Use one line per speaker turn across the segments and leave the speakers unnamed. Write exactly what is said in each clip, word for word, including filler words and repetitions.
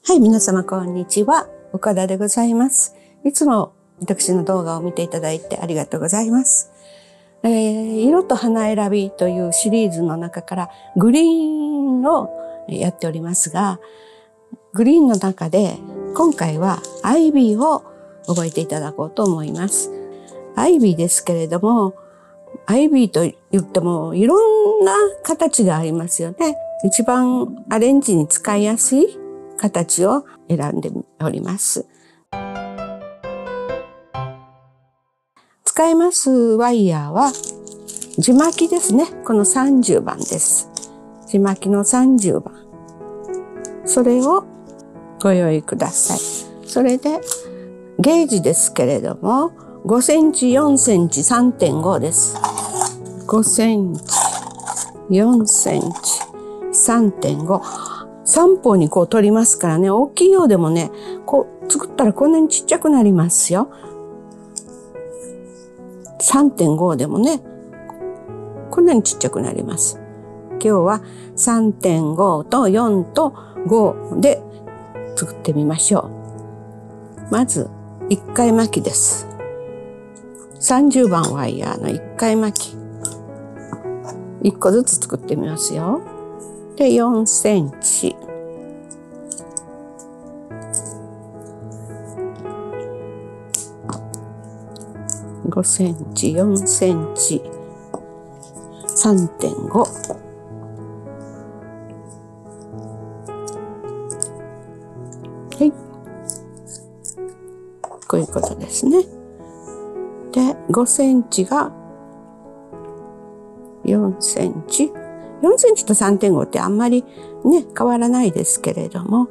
はい、皆様こんにちは。岡田でございます。いつも私の動画を見ていただいてありがとうございます。えー、色と花選びというシリーズの中からグリーンをやっておりますが、グリーンの中で今回はアイビーを覚えていただこうと思います。アイビーですけれども、アイビーと言ってもいろんな形がありますよね。一番アレンジに使いやすい形を選んでおります。使いますワイヤーは地巻きですね。このさんじゅうばんです。地巻きのさんじゅうばん。それをご用意ください。それでゲージですけれどもごセンチ、よんセンチ、さんてんご です。ごセンチ、よんセンチ、さんてんご。三方にこう取りますからね、大きいようでもね、こう作ったらこんなにちっちゃくなりますよ。さんてんご でもね、こんなにちっちゃくなります。今日は さんてんご とよんとごで作ってみましょう。まずいっかい巻きです。さんじゅうばんワイヤーのいっかい巻き。いっこずつ作ってみますよ。で、よんセンチ。ごセンチ、よんセンチ、さんてんご。はい。こういうことですね。で、ごセンチがよんセンチ。よんセンチと さんてんご ってあんまりね、変わらないですけれども。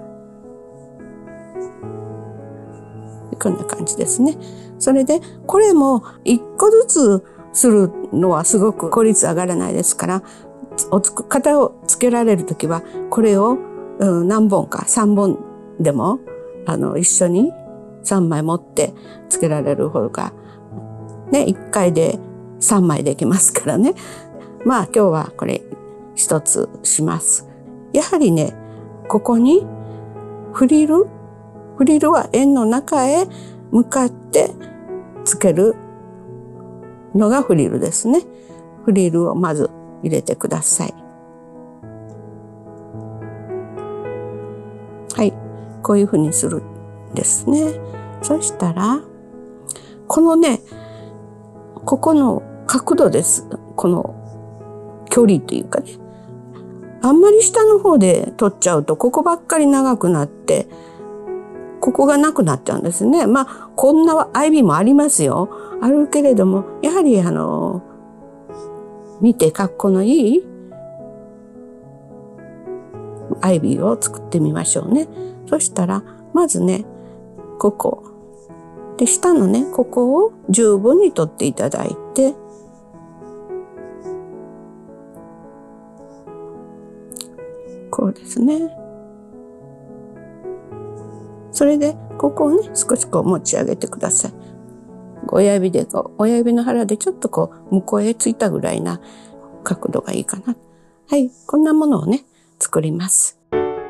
こんな感じですね。それで、これもいっこずつするのはすごく効率上がらないですから、おつく型をつけられるときは、これを、うん、何本かさんぼんでも、あの、一緒にさんまい持ってつけられる方が、ね、いっかいでさんまいできますからね。まあ今日はこれ一つします。やはりね、ここにフリル、フリルは円の中へ向かってつけるのがフリルですね。フリルをまず入れてください。はい。こういうふうにするんですね。そしたら、このね、ここの角度です。この距離というかね。あんまり下の方で取っちゃうと、ここばっかり長くなって、ここがなくなっちゃうんですね。まあ、こんなアイビーもありますよ。あるけれども、やはりあの、見て格好のいいアイビーを作ってみましょうね。そしたら、まずね、ここ。で、下のね、ここを十分に取っていただいて、こうですね。それで、ここをね、少しこう持ち上げてください。親指でこう、親指の腹でちょっとこう、向こうへついたぐらいな角度がいいかな。はい、こんなものをね、作ります。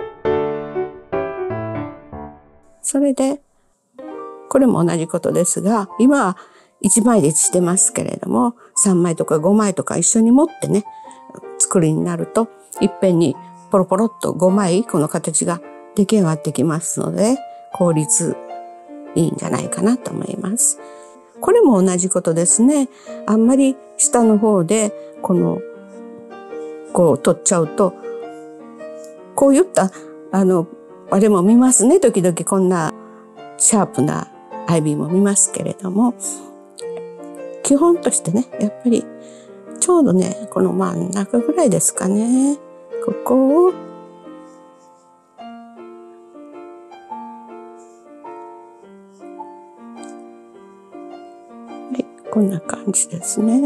それで、これも同じことですが、今はいちまいでしてますけれども、さんまいとかごまいとか一緒に持ってね、作りになると、いっぺんにポロポロっとごまいこの形が出来上がってきますので、効率いいんじゃないかなと思います。これも同じことですね。あんまり下の方で、この、こう取っちゃうと、こういった、あの、あれも見ますね。時々こんなシャープなアイビーも見ますけれども、基本としてね、やっぱりちょうどね、この真ん中ぐらいですかね。ここを、はい、こんな感じですね。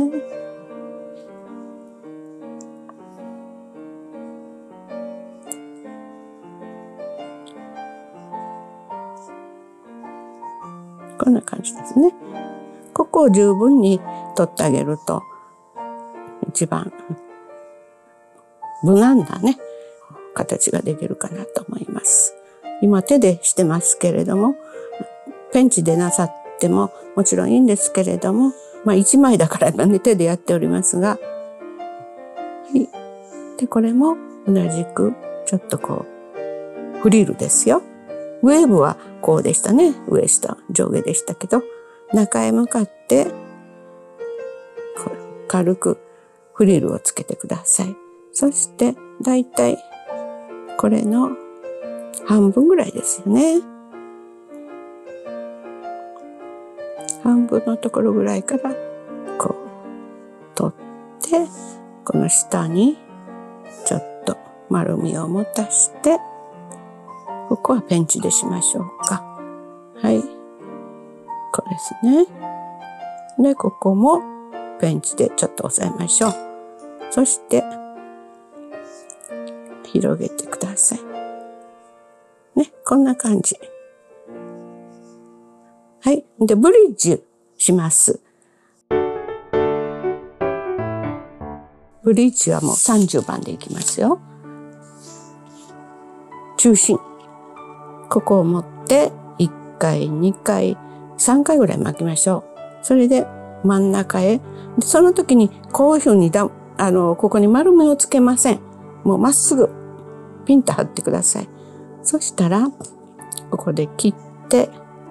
こんな感じですね。ここを十分に取ってあげると、一番無難なね、形ができるかなと思います。 今手でしてますけれども、ペンチでなさってももちろんいいんですけれども、まあ一枚だからね、手でやっておりますが、はい。で、これも同じく、ちょっとこう、フリルですよ。ウェーブはこうでしたね。上下、上下でしたけど、中へ向かって、軽くフリルをつけてください。そして、だいたいこれの半分ぐらいですよね。半分のところぐらいからこう取って、この下にちょっと丸みを持たして、ここはペンチでしましょうか。はい。これですね。で、ここもペンチでちょっと押さえましょう。そして、広げてください。ね、こんな感じ。はい。で、ブリッジします。ブリッジはもうさんじゅうばんでいきますよ。中心。ここを持って、いっかい、にかい、さんかいぐらい巻きましょう。それで、真ん中へ。その時に、こういうふうにだ、あの、ここに丸みをつけません。もうまっすぐ、ピンと貼ってください。そしたら、ここで切って、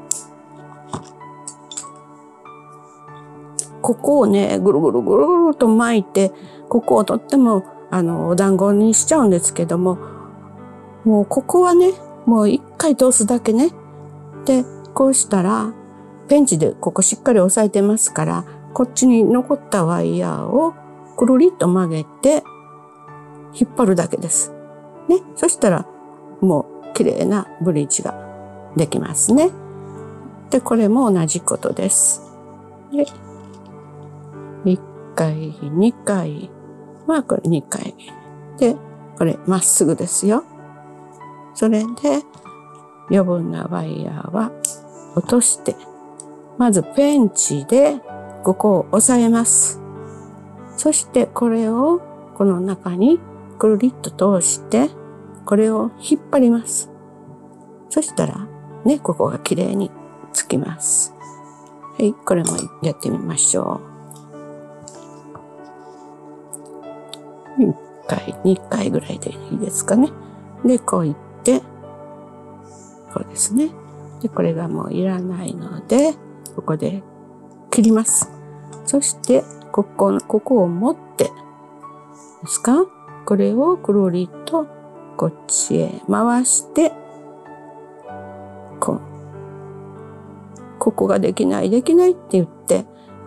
ここをね、ぐるぐるぐるぐると巻いて、ここをとっても、あの、お団子にしちゃうんですけども、もうここはね、もう一回通すだけね。で、こうしたら、ペンチでここしっかり押さえてますから、こっちに残ったワイヤーをくるりっと曲げて、引っ張るだけです。ね。そしたら、もう綺麗なブリッジができますね。で、これも同じことです。で、いっかい、にかい。まあ、これにかい。で、これまっすぐですよ。それで、余分なワイヤーは落として、まずペンチでここを押さえます。そしてこれをこの中にくるりっと通して、これを引っ張ります。そしたら、ね、ここがきれいにつきます。はい、これもやってみましょう。いっかい、にかいぐらいでいいですかね。で、こういって、こうですね。で、これがもういらないので、ここで切ります。そして、ここ、ここを持って、ですか？これをくるりとこっちへ回して、こう。ここができない、できないって言って、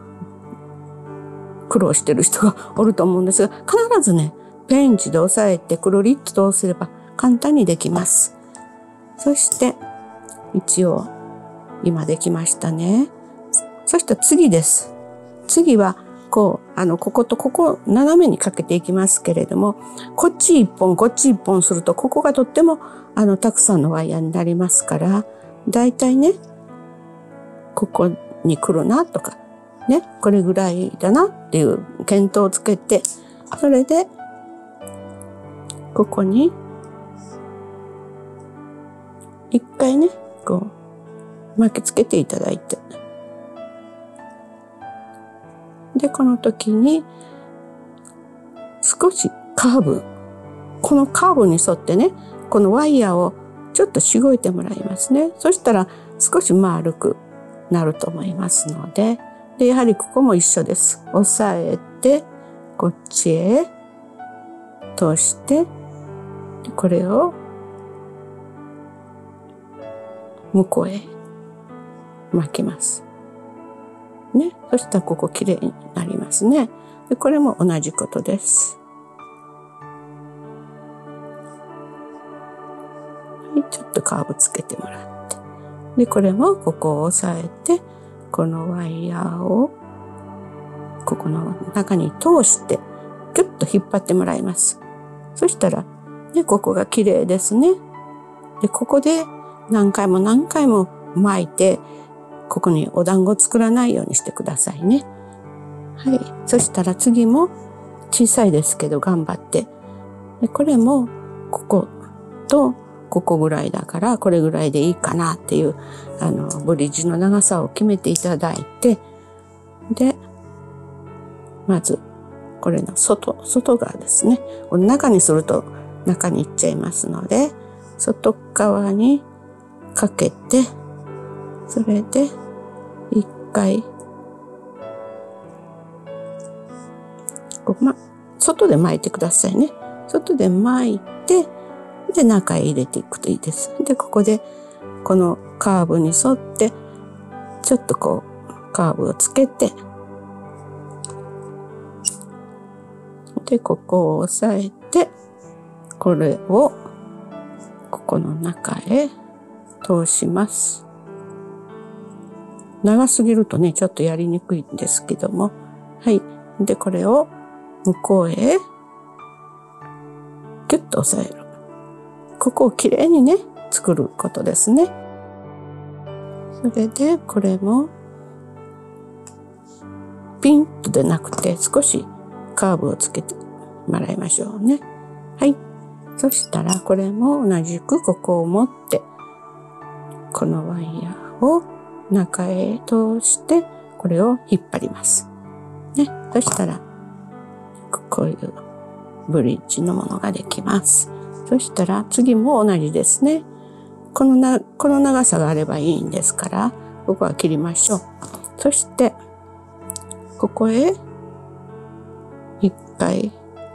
苦労してる人がおると思うんですが、必ずね、ペンチで押さえてくるりっと通せれば簡単にできます。そして、一応、今できましたね。そしたら次です。次は、こう、あの、こことここ、斜めにかけていきますけれども、こっち一本、こっち一本すると、ここがとっても、あの、たくさんのワイヤーになりますから、だいたいね、ここに来るなとか、ね、これぐらいだなっていう見当をつけて、それで、ここに、一回ね、こう、巻きつけていただいて。で、この時に、少しカーブ。このカーブに沿ってね、このワイヤーをちょっとしごいてもらいますね。そしたら少し丸くなると思いますので、で、やはりここも一緒です。押さえて、こっちへ通して、これを向こうへ巻きます。ね。そしたらここきれいになりますね。で、これも同じことです。はい、ちょっとカーブつけてもらって。で、これもここを押さえて、このワイヤーをここの中に通して、キュッと引っ張ってもらいます。そしたら、ね、ここが綺麗ですね。で、ここで何回も何回も巻いて、ここにお団子作らないようにしてくださいね。はい。そしたら次も小さいですけど頑張って。でこれも、ここと、こここぐらいだからこれぐらいでいいかなっていうあのブリッジの長さを決めていただいて、でまずこれの外外側ですね。この中にすると中に行っちゃいますので、外側にかけて、それで一回こう、ま、外で巻いてくださいね。外で巻いて、で中へ入れていくといいです。でここでこのカーブに沿ってちょっとこうカーブをつけて、でここを押さえて、これをここの中へ通します。長すぎるとねちょっとやりにくいんですけども、はい。でこれを向こうへギュッと押さえる。ここをきれいにね作ることですね。それでこれもピンとでなくて少しカーブをつけてもらいましょうね。はい。そしたらこれも同じくここを持ってこのワイヤーを中へ通してこれを引っ張ります。ね。そしたらこういうブリッジのものができます。そしたら次も同じですね。このな、この長さがあればいいんですから、ここは切りましょう。そして、ここへ一回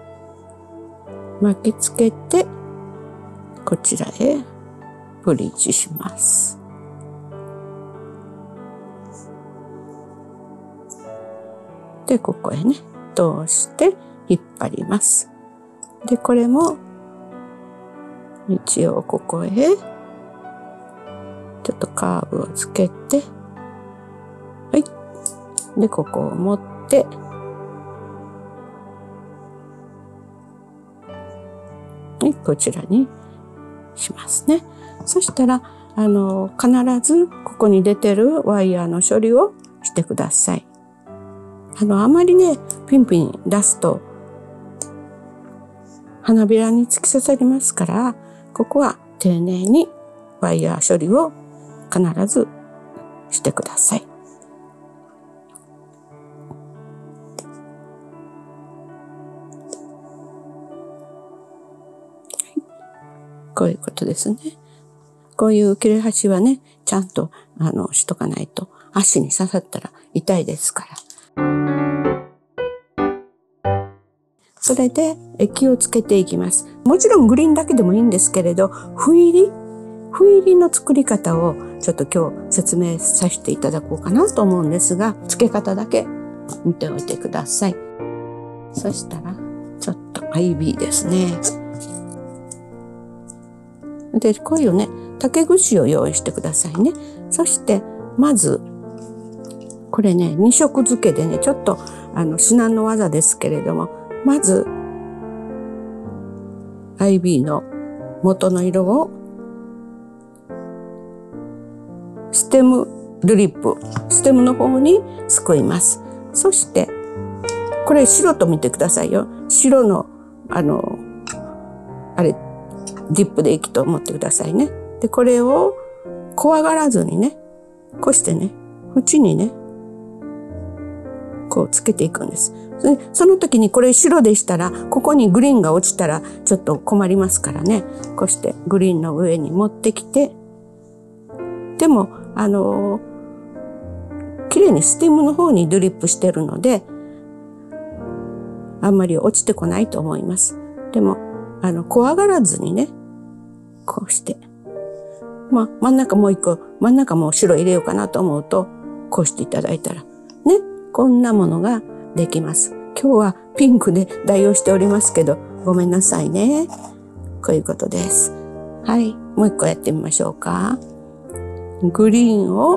巻きつけて、こちらへブリッジします。で、ここへね、通して引っ張ります。で、これも一応ここへちょっとカーブをつけて、はい。で、ここを持って、はい、こちらにしますね。そしたら、あの、必ずここに出てるワイヤーの処理をしてください。あの、あまりね、ピンピン出すと、花びらに突き刺さりますから、ここは丁寧にワイヤー処理を必ずしてください。こういうことですね。こういう切れ端はね、ちゃんとあのしとかないと足に刺さったら痛いですから。それで液をつけていきます。もちろんグリーンだけでもいいんですけれど、斑入り斑入りの作り方をちょっと今日説明させていただこうかなと思うんですが、つけ方だけ見ておいてください。そしたらちょっと アイビー ですね。で、こういうね、竹串を用意してくださいね。そしてまずこれね、二色付けでね、ちょっとあの至難の技ですけれども、まず アイビー の元の色をステムドリップ、ステムの方にすくいます。そしてこれ白と見てくださいよ。白のあのあれディップでいきと思ってくださいね。でこれを怖がらずにね、こうしてね、縁にねこうつけていくんです。その時にこれ白でしたら、ここにグリーンが落ちたらちょっと困りますからね。こうしてグリーンの上に持ってきて、でも、あのー、綺麗にステムの方にドリップしてるので、あんまり落ちてこないと思います。でも、あの、怖がらずにね、こうして。まあ、真ん中もう一個、真ん中も白入れようかなと思うと、こうしていただいたら、ね、こんなものができます。今日はピンクで代用しておりますけど、ごめんなさいね。こういうことです。はい。もう一個やってみましょうか。グリーンを、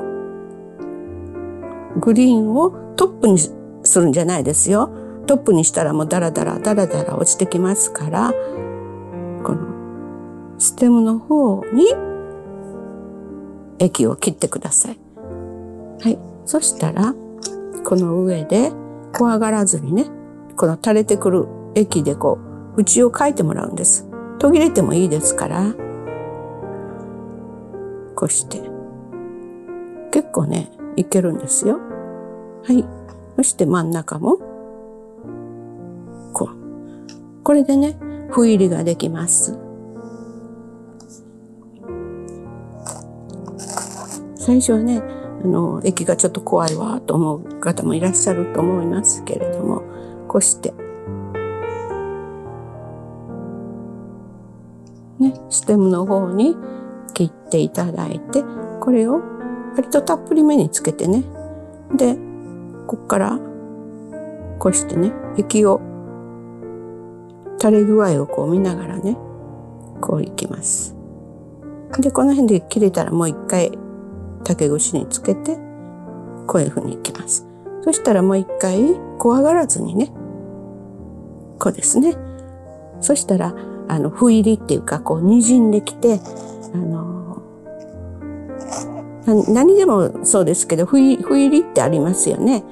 グリーンをトップにするんじゃないですよ。トップにしたらもうダラダラダラダラ落ちてきますから、このステムの方に液を切ってください。はい。そしたら、この上で怖がらずにね、この垂れてくる液でこう、縁を描いてもらうんです。途切れてもいいですから、 こうして結構ねいけるんですよ。はい。そして真ん中もこう。これでね斑入りができます。最初はねあの液がちょっと怖いわと思う方もいらっしゃると思いますけれども、こうしてねステムの方に切っていただいて、これを割とたっぷりめにつけてね、でこっからこうしてね液を垂れ具合をこう見ながらねこういきます。でこの辺で切れたらもう一回竹串につけてこういうふうにいきます。そしたらもう一回怖がらずにねこうですね。そしたらあの斑入りっていうかこう滲んできて、あのー、何でもそうですけど斑入りってありますよね。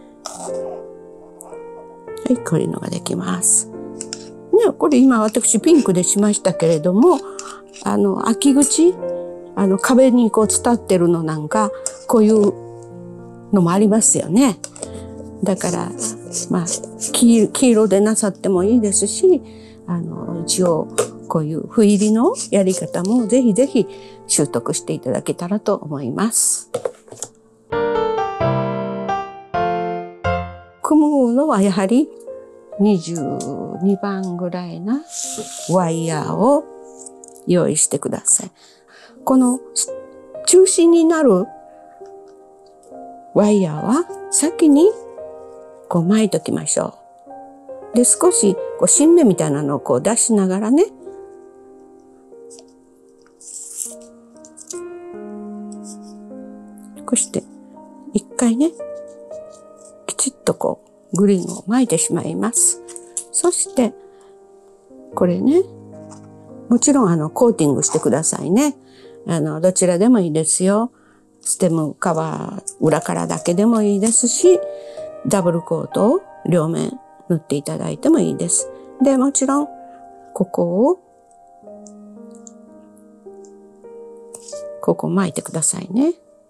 はい、こういうのができます。ね、これ今私ピンクでしましたけれども、あの秋口あの壁にこう伝ってるのなんかこういうのもありますよね。だからまあ 黄, 黄色でなさってもいいですし、あの一応こういう斑入りのやり方もぜひぜひ習得していただけたらと思います。組むのはやはりにじゅうにばんぐらいなワイヤーを用意してください。この中心になるワイヤーは先にこう巻いときましょう。で少しこう新芽みたいなのをこう出しながらね、こうして一回ねきちっとこうグリーンを巻いてしまいます。そしてこれねもちろんあのコーティングしてくださいね。あのどちらでもいいですよ。ステムカバー裏からだけでもいいですし、ダブルコートを両面塗っていただいてもいいです。でもちろんここをここ巻いてくださいね。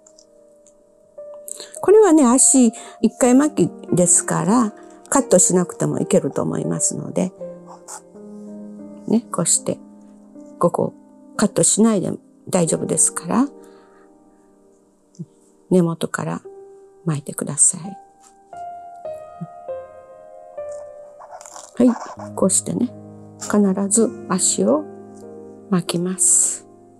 これはね足一回巻きですからカットしなくてもいけると思いますのでね、こうしてここカットしないで大丈夫ですから根元から巻いてください。はい、こうしてね必ず足を巻きます。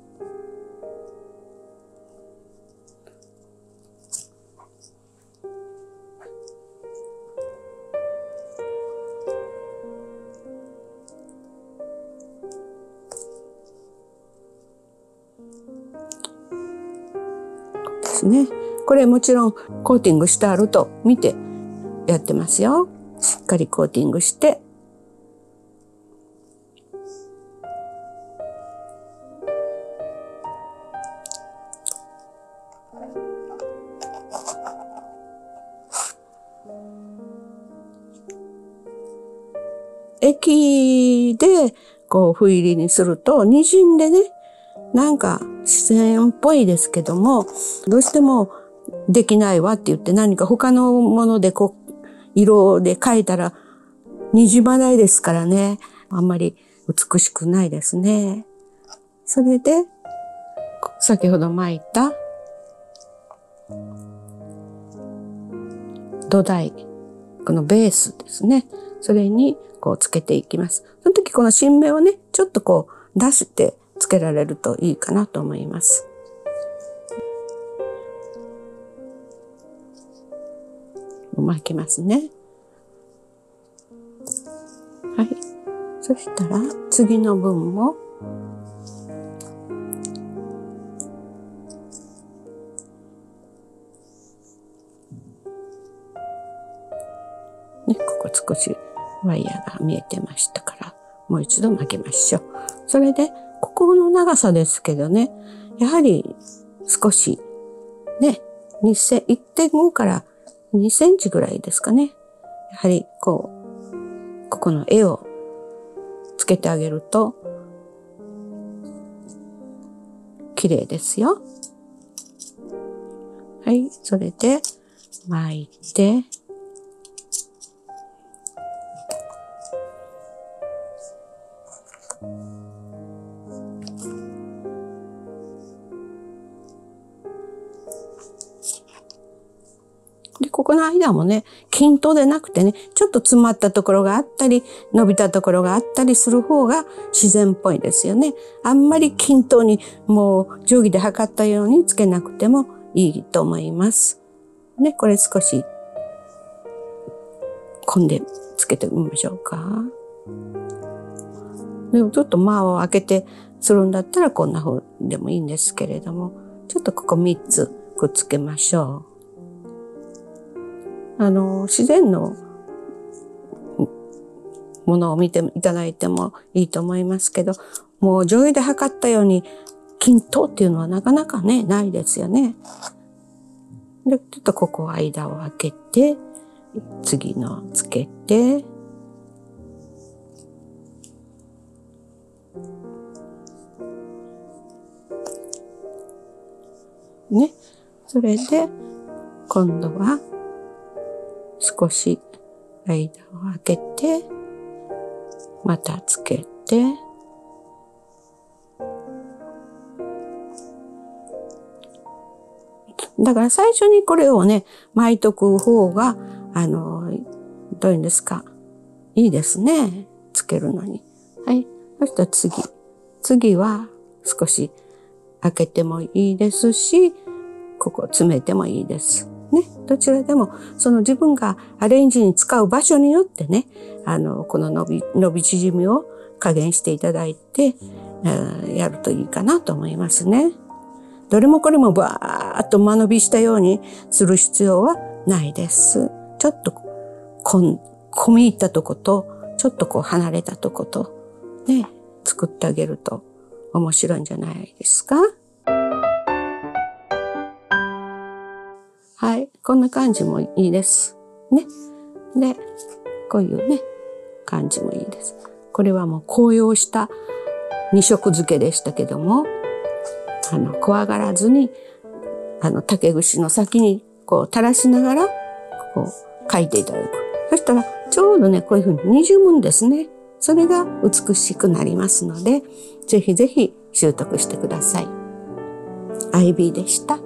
ですね。これもちろんコーティングしてあると見てやってますよ。しっかりコーティングして液でこう斑入りにすると滲んでねなんか自然っぽいですけども、どうしてもできないわって言って何か他のものでこう色で描いたら滲まないですからね、あんまり美しくないですね。それで先ほど巻いた土台、このベースですね、それにこうつけていきます。その時この新芽をねちょっとこう出してつけられるといいかなと思います。巻きますね。はい。そしたら次の分もね、ここ少しワイヤーが見えてましたからもう一度巻きましょう。それでここの長さですけどね、やはり少しね、いってんごからにセンチぐらいですかね。やはりこう、ここの絵をつけてあげると綺麗ですよ。はい、それで巻いて、で、ここの間もね、均等でなくてね、ちょっと詰まったところがあったり、伸びたところがあったりする方が自然っぽいですよね。あんまり均等にもう定規で測ったようにつけなくてもいいと思います。ね、これ少し込んでつけてみましょうか。でもちょっと間を空けてするんだったらこんな風でもいいんですけれども、ちょっとここみっつくっつけましょう。あの、自然のものを見ていただいてもいいと思いますけど、もう定規で測ったように均等っていうのはなかなかね、ないですよね。で、ちょっとここ間を空けて、次のつけて、ね。それで、今度は、少し間を空けて、またつけて、だから最初にこれをね、巻いとく方が、あの、どういうんですか、いいですね。つけるのに。はい。そしたら次。次は少し開けてもいいですし、ここ詰めてもいいです。ね。どちらでも、その自分がアレンジに使う場所によってね、あの、この伸び、伸び縮みを加減していただいて、やるといいかなと思いますね。どれもこれもバーッと間延びしたようにする必要はないです。ちょっとこん、込み入ったとこと、ちょっとこう離れたとこと、ね、作ってあげると面白いんじゃないですか。はい。こんな感じもいいです。ね。で、こういうね、感じもいいです。これはもう紅葉した二色漬けでしたけども、あの、怖がらずに、あの、竹串の先にこう垂らしながら、こう書いていただく。そしたら、ちょうどね、こういうふうに滲むんですね。それが美しくなりますので、ぜひぜひ習得してください。アイビー でした。